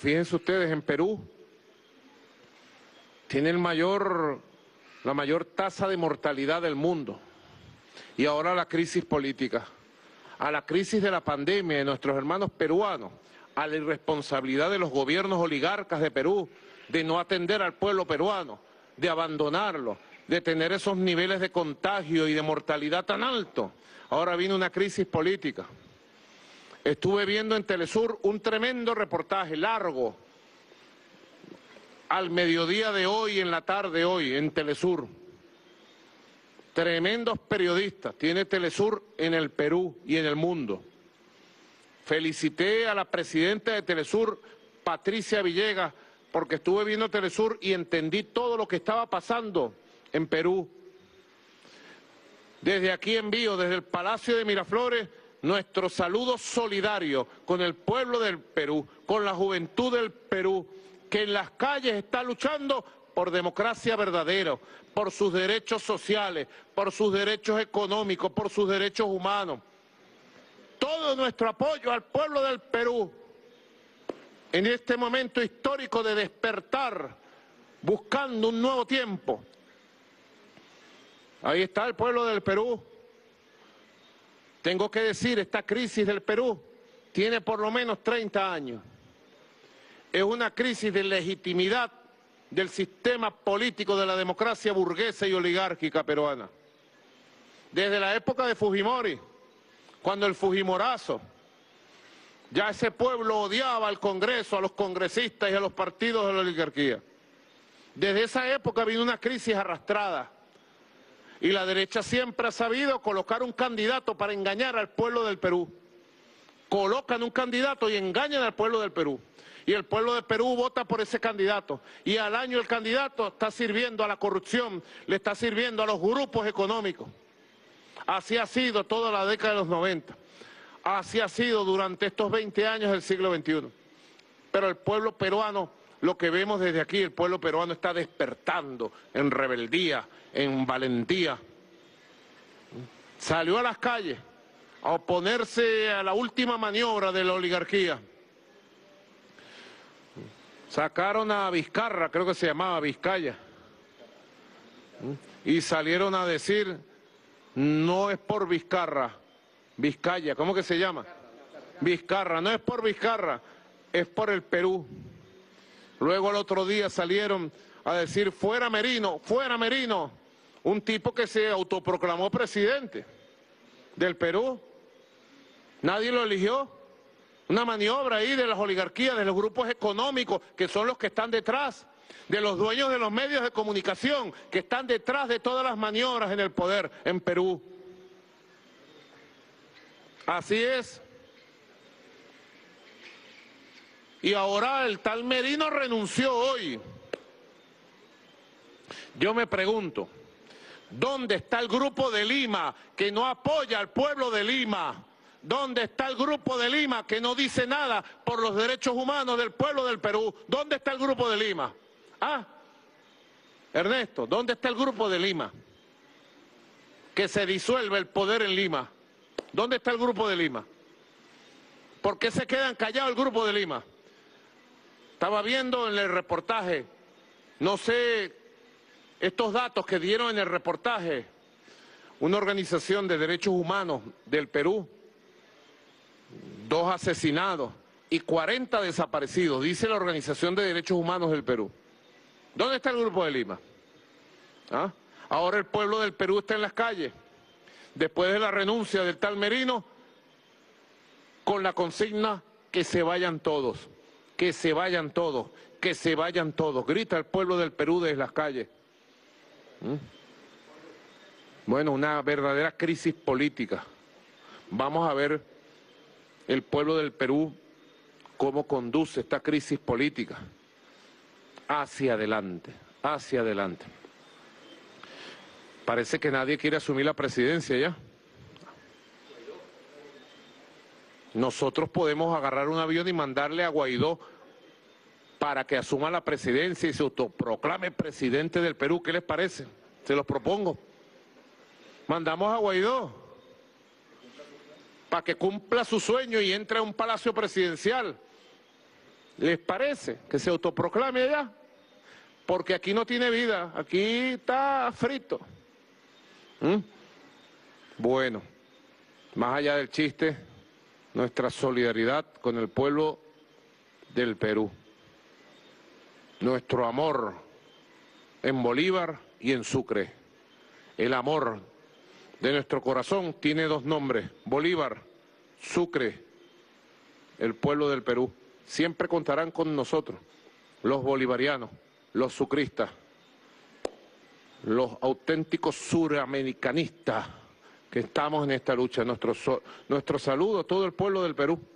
fíjense ustedes, en Perú tiene la mayor tasa de mortalidad del mundo. Y ahora la crisis política, a la crisis de la pandemia de nuestros hermanos peruanos, a la irresponsabilidad de los gobiernos oligarcas de Perú, de no atender al pueblo peruano, de abandonarlo, de tener esos niveles de contagio y de mortalidad tan altos. Ahora viene una crisis política. Estuve viendo en Telesur un tremendo reportaje, largo, al mediodía de hoy, en la tarde de hoy, en Telesur. Tremendos periodistas tiene Telesur en el Perú y en el mundo. Felicité a la presidenta de Telesur, Patricia Villegas, porque estuve viendo Telesur y entendí todo lo que estaba pasando en Perú. Desde aquí envío, desde el Palacio de Miraflores, nuestro saludo solidario con el pueblo del Perú, con la juventud del Perú, que en las calles está luchando por democracia verdadera, por sus derechos sociales, por sus derechos económicos, por sus derechos humanos. Todo nuestro apoyo al pueblo del Perú en este momento histórico de despertar, buscando un nuevo tiempo. Ahí está el pueblo del Perú. Tengo que decir, esta crisis del Perú tiene por lo menos 30 años. Es una crisis de legitimidad del sistema político de la democracia burguesa y oligárquica peruana. Desde la época de Fujimori, cuando el Fujimorazo, ya ese pueblo odiaba al Congreso, a los congresistas y a los partidos de la oligarquía. Desde esa época vino una crisis arrastrada. Y la derecha siempre ha sabido colocar un candidato para engañar al pueblo del Perú. Colocan un candidato y engañan al pueblo del Perú. Y el pueblo del Perú vota por ese candidato. Y al año el candidato está sirviendo a la corrupción, le está sirviendo a los grupos económicos. Así ha sido toda la década de los 90. Así ha sido durante estos 20 años del siglo XXI. Pero el pueblo peruano, lo que vemos desde aquí, el pueblo peruano está despertando en rebeldía, en valentía. Salió a las calles a oponerse a la última maniobra de la oligarquía. Sacaron a Vizcarra, creo que se llamaba Vizcaya, y salieron a decir, no es por Vizcarra, Vizcaya, ¿cómo que se llama? Vizcarra, no es por Vizcarra, es por el Perú. Luego el otro día salieron a decir, fuera Merino, un tipo que se autoproclamó presidente del Perú. Nadie lo eligió. Una maniobra ahí de las oligarquías, de los grupos económicos, que son los que están detrás, de los dueños de los medios de comunicación, que están detrás de todas las maniobras en el poder en Perú. Así es. Y ahora el tal Merino renunció hoy. Yo me pregunto, ¿dónde está el Grupo de Lima que no apoya al pueblo de Lima? ¿Dónde está el Grupo de Lima que no dice nada por los derechos humanos del pueblo del Perú? ¿Dónde está el Grupo de Lima? Ah, Ernesto, ¿dónde está el Grupo de Lima? Que se disuelve el poder en Lima. ¿Dónde está el Grupo de Lima? ¿Por qué se quedan callados el Grupo de Lima? Estaba viendo en el reportaje, no sé, estos datos que dieron en el reportaje, una organización de derechos humanos del Perú, 2 asesinados y 40 desaparecidos, dice la Organización de Derechos Humanos del Perú. ¿Dónde está el Grupo de Lima? ¿Ah? Ahora el pueblo del Perú está en las calles, después de la renuncia del tal Merino, con la consigna que se vayan todos, que se vayan todos, que se vayan todos. Grita el pueblo del Perú desde las calles. Bueno, una verdadera crisis política. Vamos a ver el pueblo del Perú cómo conduce esta crisis política hacia adelante, hacia adelante. Parece que nadie quiere asumir la presidencia ya. Nosotros podemos agarrar un avión y mandarle a Guaidó para que asuma la presidencia y se autoproclame presidente del Perú. ¿Qué les parece? Se los propongo. Mandamos a Guaidó para que cumpla su sueño y entre a un palacio presidencial ¿Les parece que se autoproclame allá? Porque aquí no tiene vida, aquí está frito. Bueno, más allá del chiste, nuestra solidaridad con el pueblo del Perú. Nuestro amor en Bolívar y en Sucre. El amor de nuestro corazón tiene dos nombres, Bolívar, Sucre, el pueblo del Perú. Siempre contarán con nosotros, los bolivarianos, los sucristas, los auténticos suramericanistas que estamos en esta lucha. Nuestro saludo a todo el pueblo del Perú.